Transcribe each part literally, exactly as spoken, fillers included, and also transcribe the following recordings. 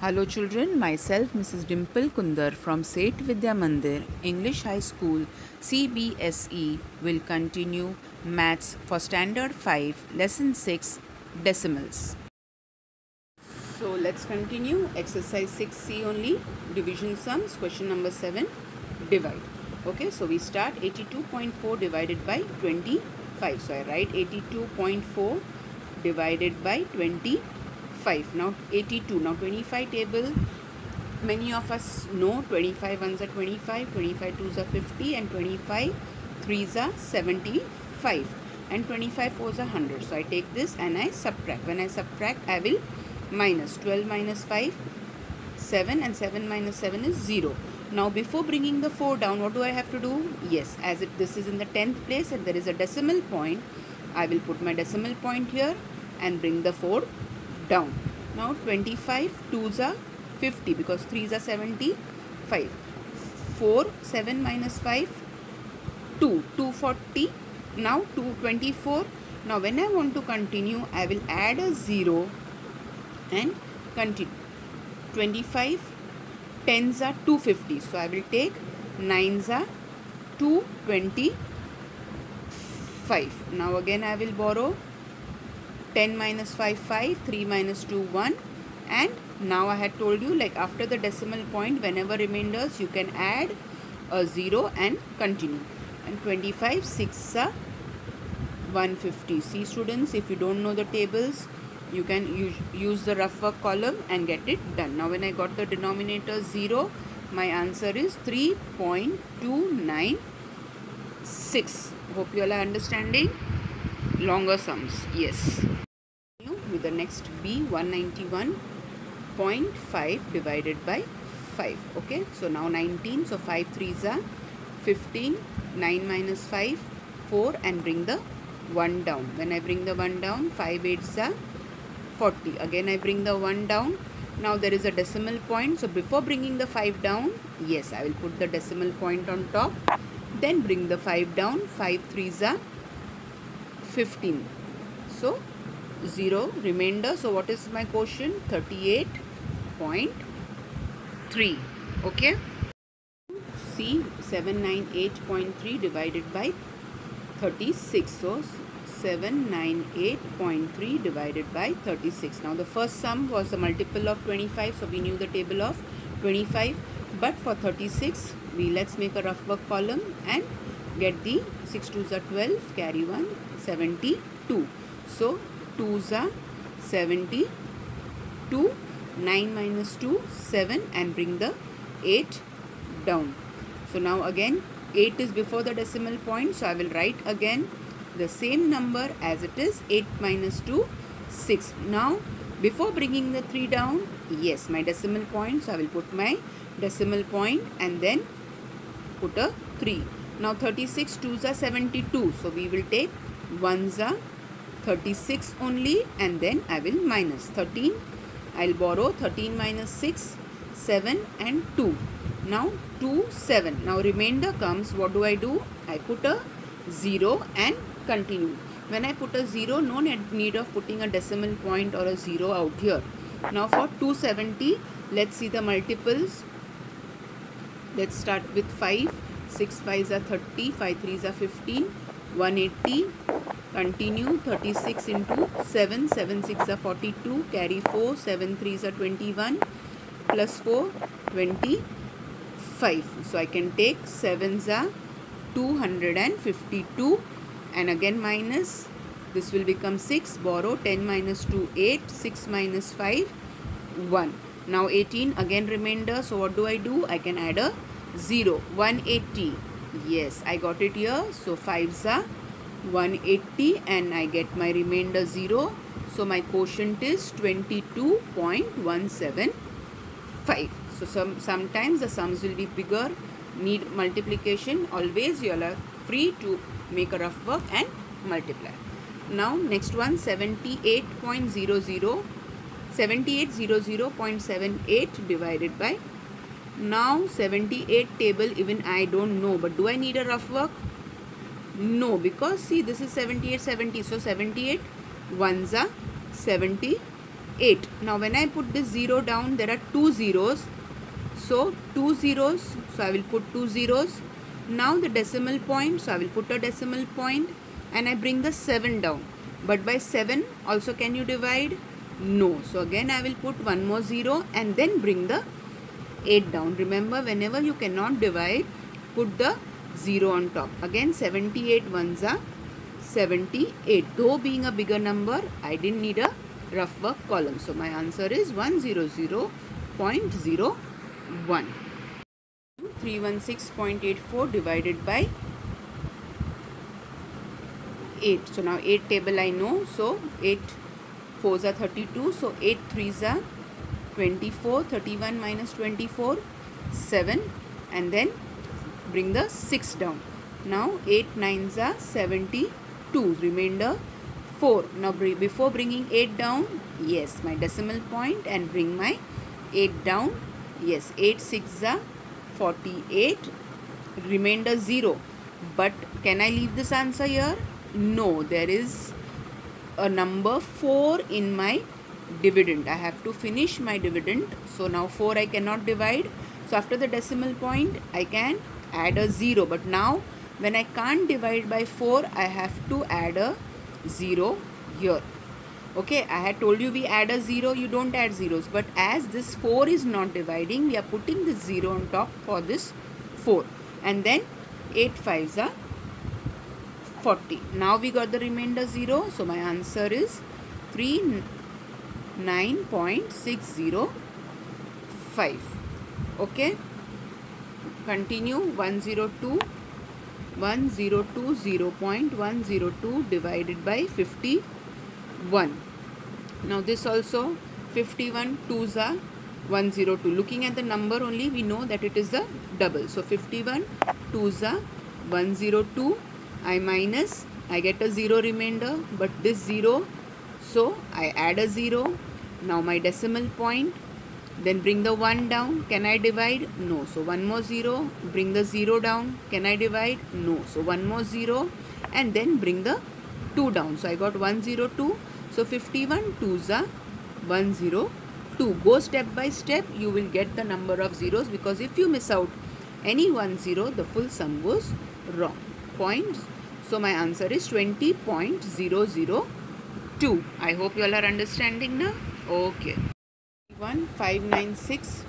Hello children, myself Missus Dimple Kundar from Seth Vidya Mandir, English High School, C B S E will continue Maths for Standard five, Lesson six, Decimals. So let's continue exercise six C only, division sums, question number seven, divide. Okay, so we start eighty-two point four divided by twenty-five. So I write eighty-two point four divided by twenty-five. Now eighty-two, now twenty-five table, many of us know twenty-five ones are twenty-five, twenty-five twos are fifty, and twenty-five threes are seventy-five, and twenty-five fours are one hundred. So I take this and I subtract. When I subtract, I will minus twelve minus five, seven, and seven minus seven is zero. Now before bringing the four down, what do I have to do? Yes, as it this is in the tenth place and there is a decimal point, I will put my decimal point here and bring the four down. Now twenty-five twos are fifty because threes are seventy-five. four, seven minus five, two, two forty. Now two twenty-four. Now when I want to continue, I will add a zero and continue. twenty-five tens are two fifty. So I will take nines are two twenty-five. Now again I will borrow ten minus five, five, three minus two, one, and now I had told you, like after the decimal point, whenever remainders, you can add a zero and continue. And twenty-five, six are one hundred fifty. See students, if you don't know the tables, you can use, use the rough work column and get it done. Now when I got the denominator zero, my answer is three point two nine six. Hope you all are understanding. Longer sums, yes. With the next B, one ninety-one point five divided by five. Okay, so now nineteen, so five threes are fifteen, nine minus five, four, and bring the one down. When I bring the one down, five eights are forty. Again I bring the one down. Now there is a decimal point, so before bringing the five down, yes, I will put the decimal point on top, then bring the five down. five threes are fifteen. So zero remainder. So what is my quotient? thirty-eight point three. Okay. See, seven ninety-eight point three divided by thirty-six. So seven ninety-eight point three divided by thirty-six. Now the first sum was the multiple of twenty-five, so we knew the table of twenty-five. But for thirty-six, we let's make a rough work column and get the six twos are twelve, carry one, seventy-two. So twos are seventy-two, nine minus two, seven, and bring the eight down. So now again eight is before the decimal point, so I will write again the same number as it is, eight minus two, six. Now before bringing the three down, yes, my decimal point, so I will put my decimal point and then put a three. Now thirty-six twos are seventy-two, so we will take ones are thirty-six only, and then I will minus thirteen. I will borrow thirteen minus six, seven, and two. Now two, seven. Now remainder comes, what do I do? I put a zero and continue. When I put a zero, no need of putting a decimal point or a zero out here. Now for two hundred seventy, let's see the multiples. Let's start with five. six fives are thirty, five threes are fifteen, one hundred eighty. Continue, thirty-six into seven, seven six are forty-two, carry four, seven threes are twenty-one, plus four, twenty-five. So I can take sevens are two hundred fifty-two, and again minus, this will become six, borrow ten minus two, eight, six minus five, one. Now eighteen, again remainder, so what do I do? I can add a zero, one hundred eighty. Yes, I got it here. So fives are one hundred eighty and I get my remainder zero. So my quotient is twenty-two point one seven five. So some sometimes the sums will be bigger, need multiplication. Always you are free to make a rough work and multiply. Now next one, seventy-eight point zero zero, seventy-eight hundred point seven eight divided by, now seventy-eight table even I don't know, but do I need a rough work? No, because see, this is seventy-eight, seventy, so seventy-eight ones are seventy eight. Now when I put this zero down, there are two zeros. So two zeros, so I will put two zeros. Now the decimal point, so I will put a decimal point and I bring the seven down. But by seven also can you divide? No. So again I will put one more zero and then bring the eight down. Remember, whenever you cannot divide, put the zero on top. Again seventy-eight ones are seventy-eight. Though being a bigger number, I didn't need a rough work column. So my answer is one hundred point zero one. three hundred sixteen point eight four divided by eight. So now eight table I know. So eight fours are thirty-two. So eight threes are twenty-four. thirty-one minus twenty-four, seven. And then bring the six down. Now eight nines are seventy-two. Remainder four. Now before bringing eight down, yes, my decimal point and bring my eight down. Yes, eight six are forty-eight. Remainder zero. But can I leave this answer here? No, there is a number four in my dividend. I have to finish my dividend. So now four I cannot divide. So after the decimal point, I can add a zero. But now when I can't divide by four, I have to add a zero here. Okay, I had told you we add a zero, you don't add zeros. But as this four is not dividing, we are putting this zero on top for this four. And then eight fives are forty. Now we got the remainder zero. So my answer is thirty-nine point six zero five. Okay. Continue. one hundred two. one hundred two, zero point one zero two divided by fifty-one. Now this also fifty-one, twos are one hundred two. Looking at the number only, we know that it is a double. So fifty-one, twos are one hundred two. I minus, I get a zero remainder, but this zero, so I add a zero. Now my decimal point, then bring the one down. Can I divide? No. So one more zero, bring the zero down. Can I divide? No. So one more zero and then bring the two down. So I got one hundred two. So fifty-one, twos are one hundred two. Go step by step, you will get the number of zeros, because if you miss out any one zero, the full sum goes wrong. Points. So my answer is twenty point zero zero two. I hope you all are understanding now. Okay. one five ninety-six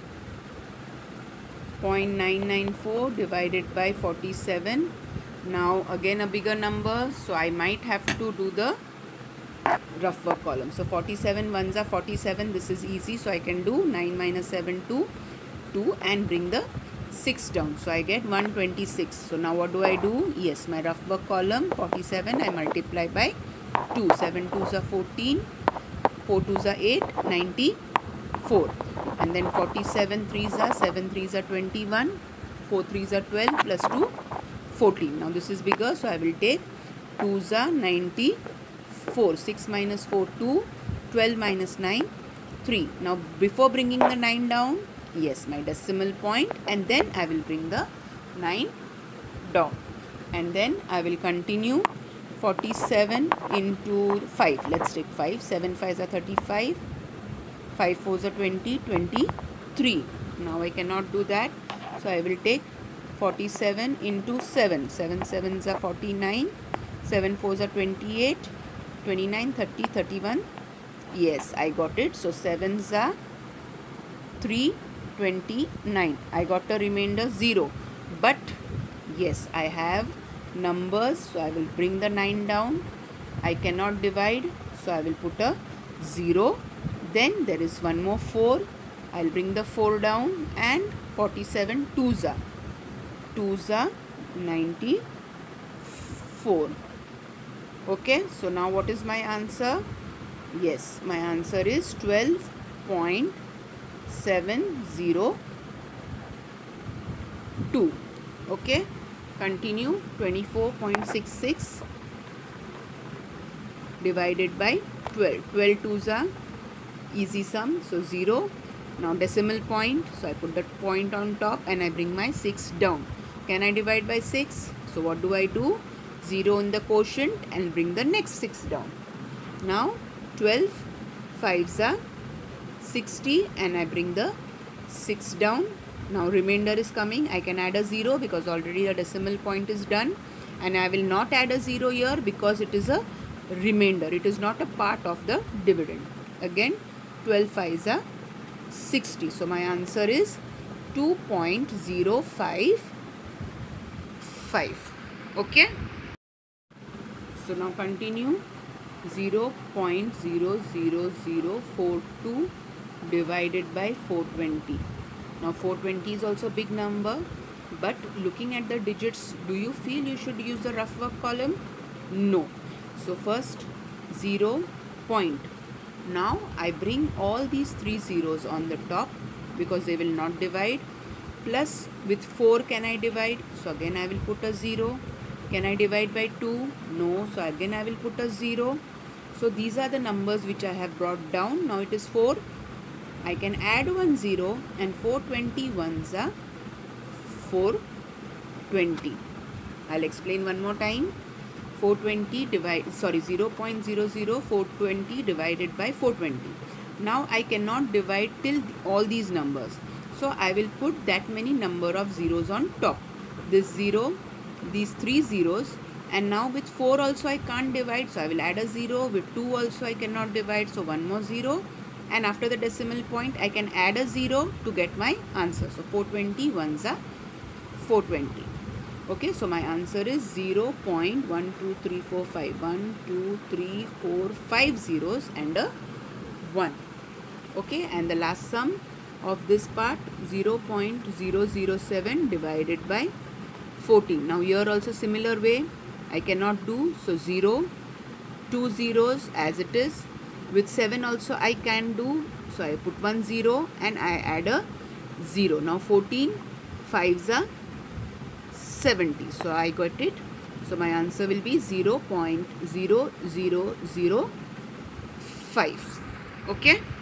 point nine nine four divided by forty-seven. Now again a bigger number, so I might have to do the rough work column. So forty-seven ones are forty-seven. This is easy, so I can do nine minus seven, two, two, and bring the six down. So I get one hundred twenty-six. So now what do I do? Yes, my rough work column, forty-seven, I multiply by two. seven twos are fourteen, four twos are eight, ninety-four. And then forty-seven threes are, seven threes are twenty-one, four threes are twelve, plus two, fourteen. Now this is bigger, so I will take twos are ninety-four. six minus four, two, twelve minus nine, three. Now before bringing the nine down, yes, my decimal point, and then I will bring the nine down. And then I will continue. forty-seven into five. Let's take five. seven fives are thirty-five. five fours are twenty, twenty-three. Now I cannot do that. So I will take forty-seven into seven. seven sevens are forty-nine. seven fours are twenty-eight. twenty-nine, thirty, thirty-one. Yes, I got it. So sevens are three, twenty-nine. I got a remainder zero. But yes, I have numbers, so I will bring the nine down. I cannot divide, so I will put a zero. Then there is one more four. I'll bring the four down, and forty-seven twos are. twos are ninety-four. Okay, so now what is my answer? Yes, my answer is twelve point seven zero two. Okay, continue. Twenty-four point six six divided by twelve. twelve twos are easy sum, so zero. Now decimal point, so I put that point on top and I bring my six down. Can I divide by six? So what do I do? zero in the quotient and bring the next six down. Now twelve fives are sixty, and I bring the six down. Now remainder is coming. I can add a zero because already the decimal point is done, and I will not add a zero here because it is a remainder. It is not a part of the dividend. Again, twelve fives are sixty. So my answer is two point zero five five. Okay. So now continue. zero point zero zero zero four two divided by four twenty. Now four twenty is also a big number, but looking at the digits, do you feel you should use the rough work column? No. So first zero point. Now I bring all these three zeros on the top because they will not divide. Plus with four can I divide? So again I will put a zero. Can I divide by two? No. So again I will put a zero. So these are the numbers which I have brought down. Now it is four. I can add one zero, and four twenty ones are four twenty. I'll explain one more time. four twenty divide sorry zero point zero zero four twenty divided by four twenty. Now I cannot divide till all these numbers. So I will put that many number of zeros on top. This zero, these three zeros. And now with four also I can't divide, so I will add a zero. With two also I cannot divide, so one more zero. And after the decimal point I can add a zero to get my answer. So four twenty ones are four twenty. Okay, so my answer is zero point one two three four five. one, two, three, four, five zeros and a one. Okay, and the last sum of this part, zero point zero zero seven divided by fourteen. Now here also similar way I cannot do, so zero, two zeros as it is. With seven also I can do, so I put one zero and I add a zero. Now fourteen, fives are seventy, so I got it. So my answer will be zero point zero zero zero five. Okay.